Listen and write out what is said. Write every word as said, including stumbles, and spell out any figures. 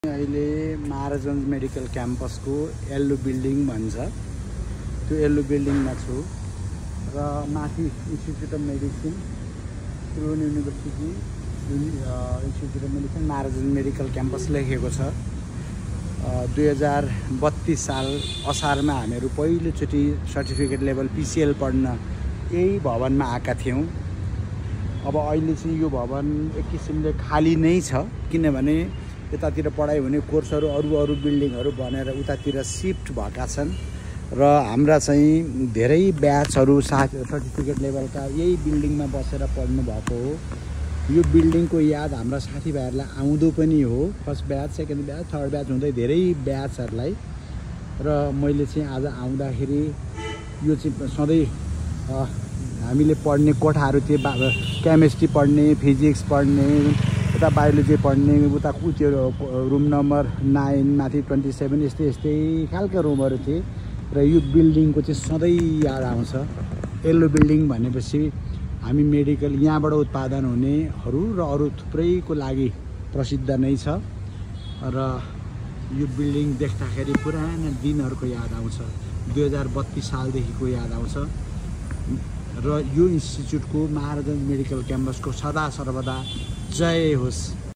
अहिले महाराजगञ्ज मेडिकल क्याम्पसको yellow building भन्छ त्यो येल्लो बिल्डिङमा छु र माथि institute of medicine Tribhuvan university institute of medicine Maharajganj medical campus लेखेको छ। दुई हजार बत्तीस साल असारमा हामीहरू पहिलोचोटि सर्टिफिकेट लेभल पिसिएल पढ्न यही भवनमा आएका थियौँ। अब अहिले चाहिँ यो भवन एक किसिमले खाली नै छ, किनभने यतातिर पढाइ हुने कोर्सहरू अरू अरू बिल्डिङहरू बनेर उतातिर सिफ्ट भएका छन् र हाम्रा चाहिँ धेरै ब्याचहरू साथ सर्टिफिकेट लेभलका यही बिल्डिङमा बसेर पढ्नु भएको हो। यो बिल्डिङको याद हाम्रा साथीभाइहरूलाई आउँदो पनि हो, first batch, second batch, third batch हुँदै धेरै ब्याचहरूलाई। र मैले चाहिँ आज आउँदाखेरि यो चाहिँ सधैँ हामीले पढ्ने कोठाहरू थियो, केमिस्ट्री पढ्ने, फिजिक्स पढ्ने, उता बायोलोजी पढ्ने, उता त्यो रुम नम्बर नाइन माथि ट्वेन्टी सेभेन यस्तै यस्तै खालका रुमहरू थिए र यो बिल्डिङको चाहिँ सधैँ याद आउँछ। येल्लो बिल्डिङ भनेपछि हामी मेडिकल यहाँबाट उत्पादन हुनेहरू र अरू थुप्रैको लागि प्रसिद्ध नै छ र यो बिल्डिङ देख्दाखेरि पुराना दिनहरूको याद आउँछ, दुई हजार बत्तीस सालदेखिको याद आउँछ र यो इन्स्टिट्युटको महाराजगञ्ज मेडिकल क्याम्पसको सदा सर्वदा जय होस्।